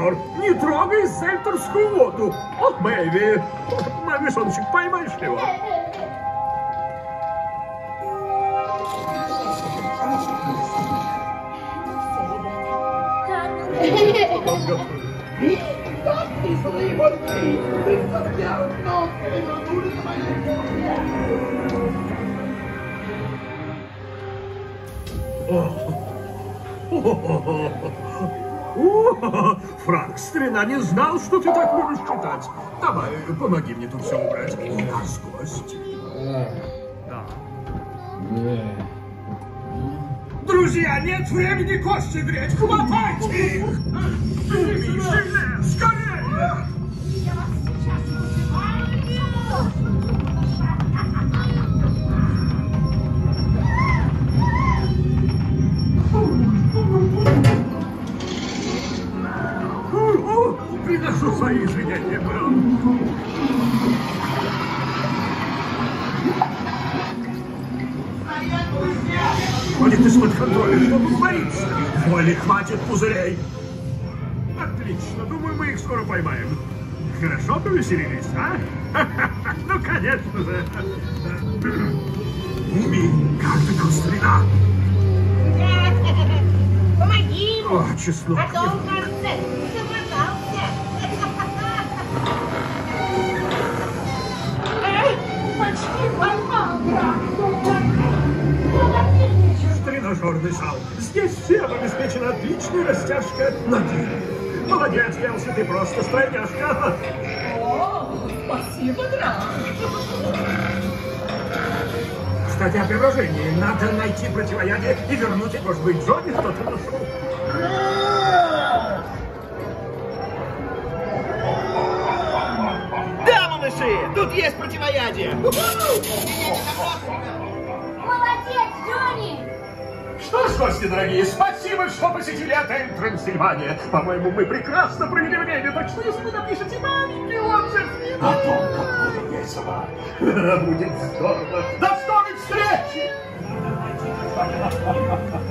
Джуниор, не трогай сельтерскую воду. Вот, Мэйви, мой солнышек, поймаешь его? О, Франк, старина, не знал, что ты так любишь читать. Давай, помоги мне тут все убрать. У нас гость. Да. Друзья, нет времени кости греть. Хватайте их! Сильнее, скорее! Я вас сейчас Приношу свои извинения, Браун. Коли ты с-под контроля, что тут творится? Воли хватит пузырей. Отлично, думаю, мы их скоро поймаем. Хорошо повеселились, а? Ну, конечно же. Мими, как ты там, старина? помоги ему! О, чеснок. А то он, кажется, замотался. Эй, почти поймал, брат. Тренажерный зал. Здесь всем обеспечена отличная растяжка на ноги. Молодец, Елси, ты просто стройняшка. О, спасибо, брат. Кстати, о приложении. Надо найти противоядие и вернуть их. Может быть, Джонни что-то нашел. Да, малыши, тут есть противоядие. Молодец, Джонни! Что ж, гости дорогие, спасибо, что посетили отель Трансильвания. По-моему, мы прекрасно провели время, так что если вы напишите маленький отзыв о том, как было весело, будет здорово. До скорой встречи!